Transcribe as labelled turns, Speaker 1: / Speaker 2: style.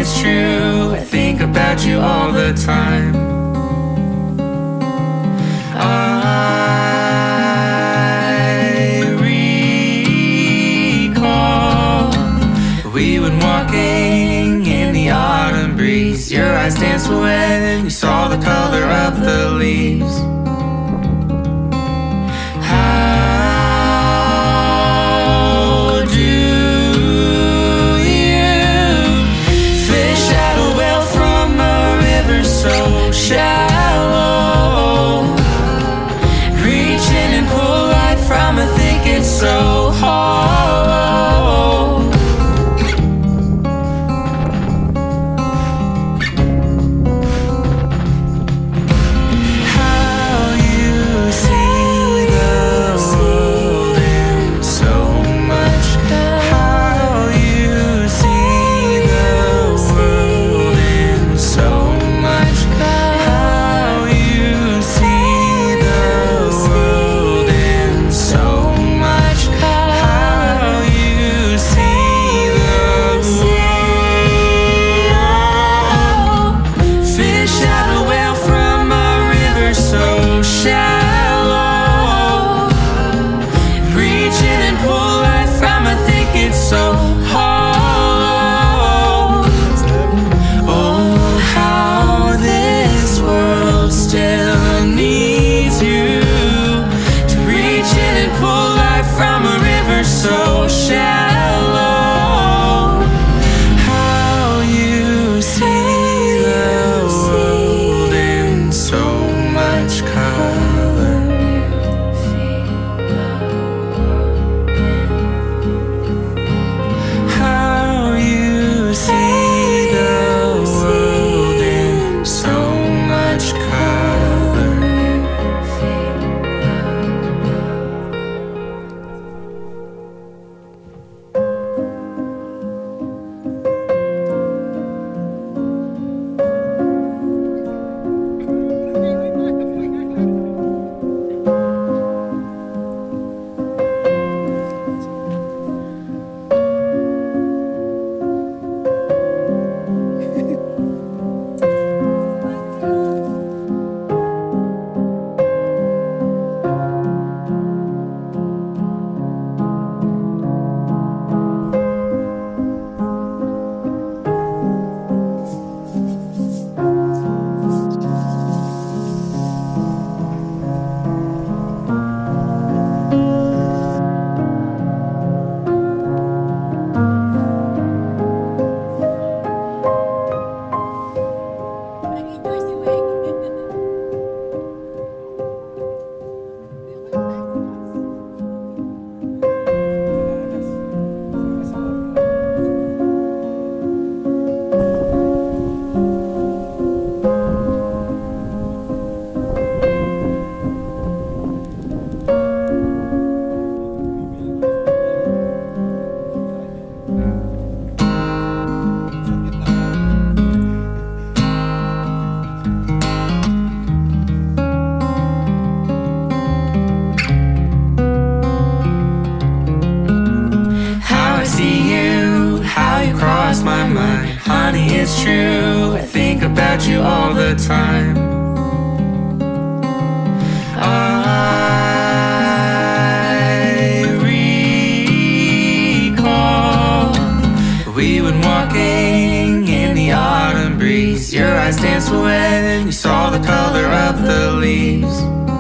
Speaker 1: it's true, I think about you all the time. I recall we went walking in the autumn breeze. Your eyes danced when you saw the color of the leaves. How do you fish out a well from a river so shallow? Reach in and pull light from a thicket so hollow. How you see the world in so much. How you see the world in so much. How you see the world in so much. How you see the world. Fish out a well from a river so shallow. Reach in and pull light from a thicket so hollow. Oh, how this world still needs you to reach in and pull light from a river so shallow. How you see the world in so much color. How you see the world in so much color. How I see you, how you cross my mind. Honey, it's true, I think about you all the time. I recall we went walking in the autumn breeze. Your eyes danced when you saw the color of the leaves.